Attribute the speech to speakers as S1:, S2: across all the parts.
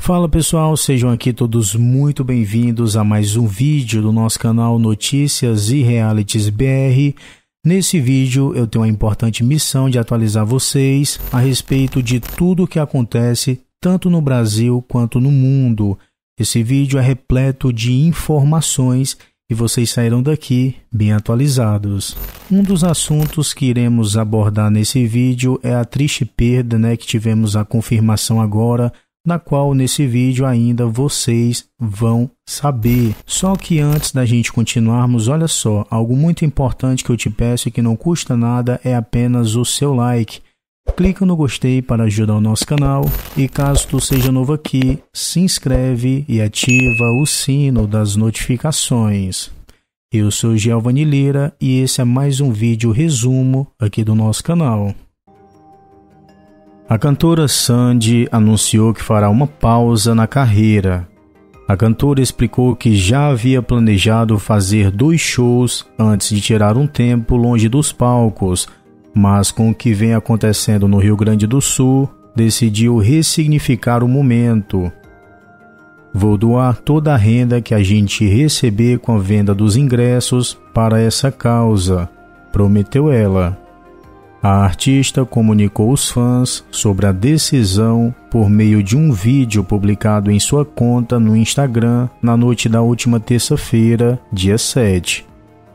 S1: Fala pessoal, sejam aqui todos muito bem-vindos a mais um vídeo do nosso canal Notícias e Realities BR. Nesse vídeo eu tenho a importante missão de atualizar vocês a respeito de tudo o que acontece tanto no Brasil quanto no mundo. Esse vídeo é repleto de informações e vocês sairão daqui bem atualizados. Um dos assuntos que iremos abordar nesse vídeo é a triste perda, que tivemos a confirmação agora, na qual nesse vídeo ainda vocês vão saber. Só que antes da gente continuarmos, olha só, algo muito importante que eu te peço e que não custa nada é apenas o seu like. Clica no gostei para ajudar o nosso canal e caso tu seja novo aqui, se inscreve e ativa o sino das notificações. Eu sou Giovanni Lira e esse é mais um vídeo resumo aqui do nosso canal. A cantora Sandy anunciou que fará uma pausa na carreira. A cantora explicou que já havia planejado fazer 2 shows antes de tirar um tempo longe dos palcos, mas com o que vem acontecendo no Rio Grande do Sul, decidiu ressignificar o momento. Vou doar toda a renda que a gente receber com a venda dos ingressos para essa causa, prometeu ela. A artista comunicou aos fãs sobre a decisão por meio de um vídeo publicado em sua conta no Instagram na noite da última terça-feira, dia 7.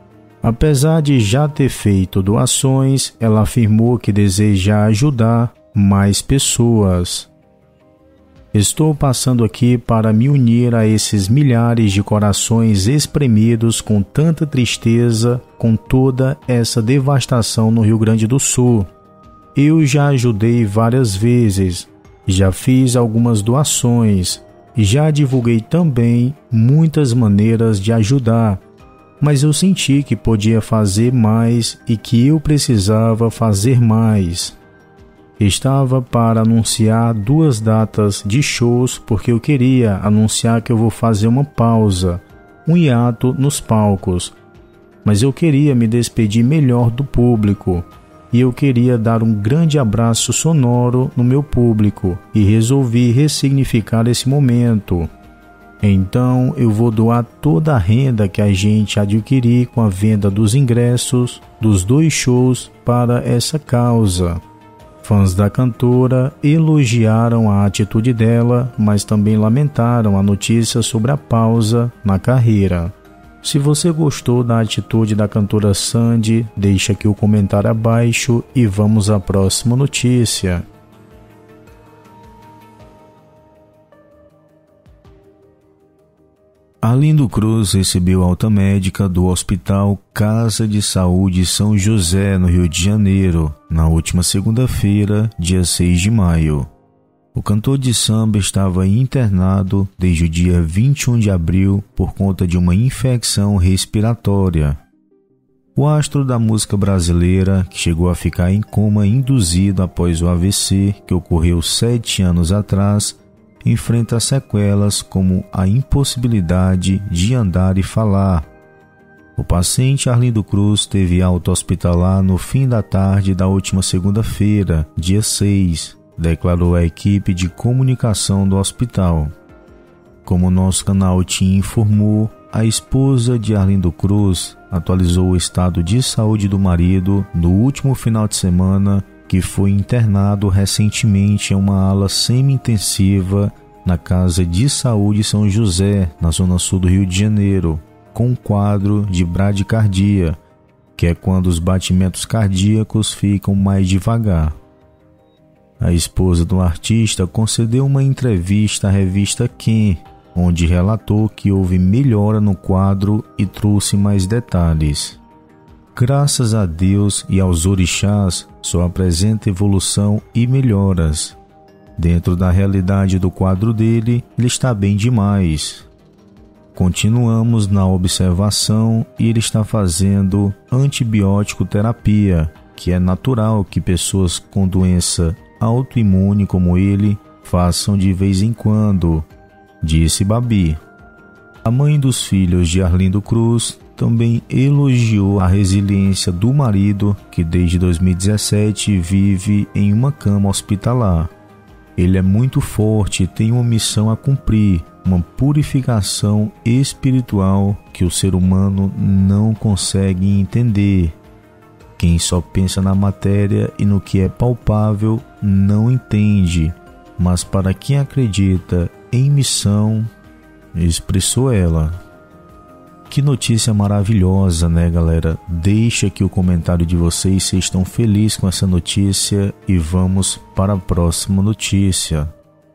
S1: Apesar de já ter feito doações, ela afirmou que deseja ajudar mais pessoas. Estou passando aqui para me unir a esses milhares de corações espremidos com tanta tristeza, com toda essa devastação no Rio Grande do Sul. Eu já ajudei várias vezes, já fiz algumas doações, já divulguei também muitas maneiras de ajudar, mas eu senti que podia fazer mais e que eu precisava fazer mais. Estava para anunciar 2 datas de shows porque eu queria anunciar que eu vou fazer uma pausa, um hiato nos palcos. Mas eu queria me despedir melhor do público e eu queria dar um grande abraço sonoro no meu público e resolvi ressignificar esse momento. Então eu vou doar toda a renda que a gente adquirir com a venda dos ingressos dos 2 shows para essa causa. Fãs da cantora elogiaram a atitude dela, mas também lamentaram a notícia sobre a pausa na carreira. Se você gostou da atitude da cantora Sandy, deixa aqui o comentário abaixo e vamos à próxima notícia. Arlindo Cruz recebeu alta médica do Hospital Casa de Saúde São José, no Rio de Janeiro, na última segunda-feira, dia 6 de maio. O cantor de samba estava internado desde o dia 21 de abril por conta de uma infecção respiratória. O astro da música brasileira, que chegou a ficar em coma induzido após o AVC, que ocorreu 7 anos atrás, enfrenta sequelas como a impossibilidade de andar e falar. O paciente Arlindo Cruz teve alta hospitalar no fim da tarde da última segunda-feira, dia 6, declarou a equipe de comunicação do hospital. Como nosso canal te informou, a esposa de Arlindo Cruz atualizou o estado de saúde do marido no último final de semana, que foi internado recentemente em uma ala semi-intensiva na Casa de Saúde São José, na zona sul do Rio de Janeiro, com um quadro de bradicardia, que é quando os batimentos cardíacos ficam mais devagar. A esposa do artista concedeu uma entrevista à revista Quem, onde relatou que houve melhora no quadro e trouxe mais detalhes. Graças a Deus e aos orixás, só apresenta evolução e melhoras. Dentro da realidade do quadro dele, ele está bem demais. Continuamos na observação e ele está fazendo antibiótico terapia, que é natural que pessoas com doença autoimune como ele façam de vez em quando, disse Babi. A mãe dos filhos de Arlindo Cruz também elogiou a resiliência do marido, que desde 2017 vive em uma cama hospitalar. Ele é muito forte e tem uma missão a cumprir, uma purificação espiritual que o ser humano não consegue entender. Quem só pensa na matéria e no que é palpável não entende, mas para quem acredita em missão, expressou ela. Que notícia maravilhosa, né, galera? Deixa aqui o comentário de vocês se estão felizes com essa notícia e vamos para a próxima notícia.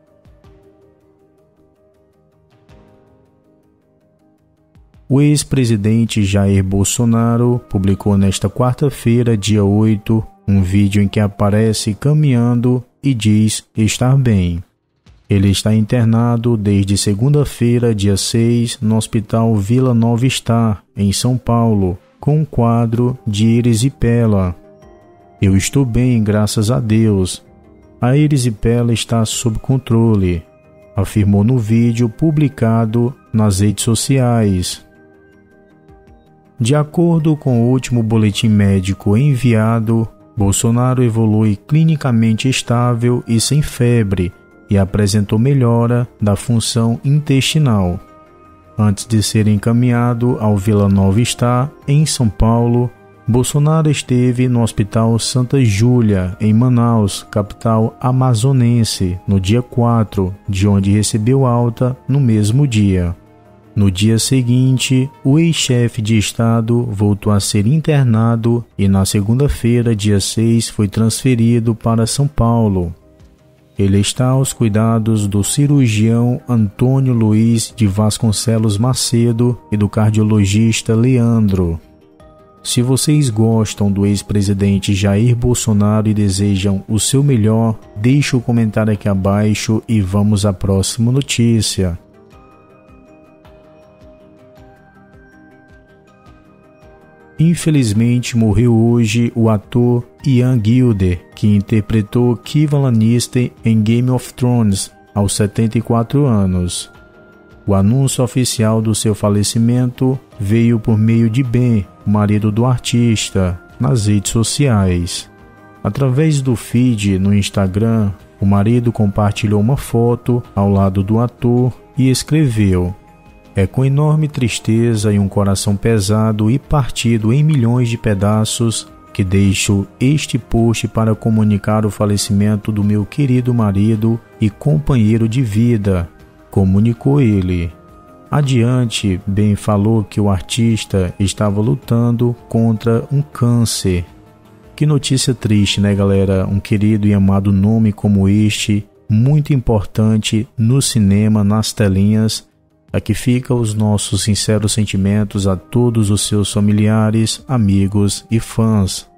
S1: O ex-presidente Jair Bolsonaro publicou nesta quarta-feira, dia 8, um vídeo em que aparece caminhando e diz estar bem. Ele está internado desde segunda-feira, dia 6, no Hospital Vila Nova Star, em São Paulo, com um quadro de erisipela. Eu estou bem, graças a Deus. A erisipela está sob controle, afirmou no vídeo publicado nas redes sociais. De acordo com o último boletim médico enviado, Bolsonaro evolui clinicamente estável e sem febre, e apresentou melhora da função intestinal. Antes de ser encaminhado ao Vila Nova Star, em São Paulo, Bolsonaro esteve no Hospital Santa Júlia, em Manaus, capital amazonense, no dia 4, de onde recebeu alta no mesmo dia. No dia seguinte, o ex-chefe de Estado voltou a ser internado e na segunda-feira, dia 6, foi transferido para São Paulo. Ele está aos cuidados do cirurgião Antônio Luiz de Vasconcelos Macedo e do cardiologista Leandro. Se vocês gostam do ex-presidente Jair Bolsonaro e desejam o seu melhor, deixe o comentário aqui abaixo e vamos à próxima notícia. Infelizmente morreu hoje o ator Ian Gilder, que interpretou Kevan Lannister em Game of Thrones, aos 74 anos. O anúncio oficial do seu falecimento veio por meio de Ben, o marido do artista, nas redes sociais. Através do feed no Instagram, o marido compartilhou uma foto ao lado do ator e escreveu: "É com enorme tristeza e um coração pesado e partido em milhões de pedaços que deixo este post para comunicar o falecimento do meu querido marido e companheiro de vida", comunicou ele. Adiante, Ben falou que o artista estava lutando contra um câncer. Que notícia triste, né, galera? Um querido e amado nome como este, muito importante no cinema, nas telinhas. Aqui fica os nossos sinceros sentimentos a todos os seus familiares, amigos e fãs.